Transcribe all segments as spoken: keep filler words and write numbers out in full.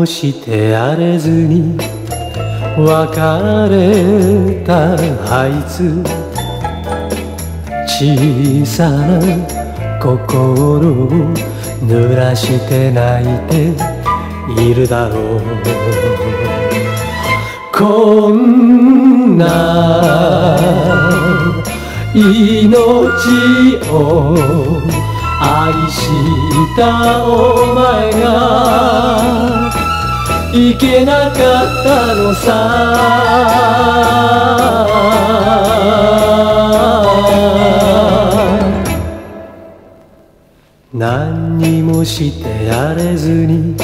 もしてやれずに別れたあいつ、小さな心を濡らして泣いているだろう。こんな命を愛したお前がいけなかったのさ。何にもしてやれずに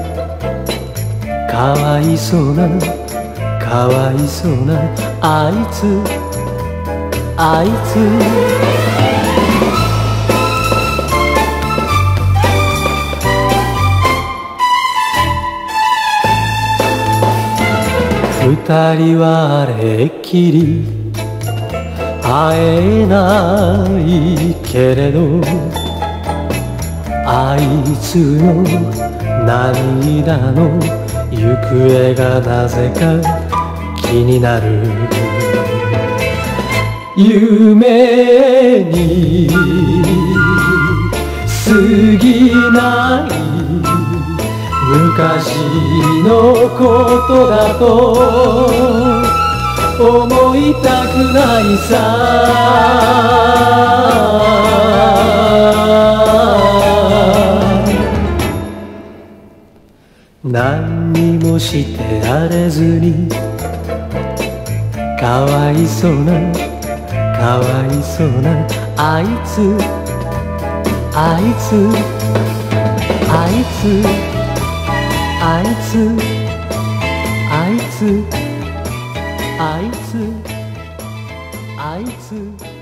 かわいそうなかわいそうなあいつあいつ。二人はあれっきり会えないけれど、あいつの涙の行方がなぜか気になる。夢に過ぎない昔のことだと思いたくないさ。何にもしてやれずにかわいそうなかわいそうなあいつあいつあいつあいつあいつあいつあいつ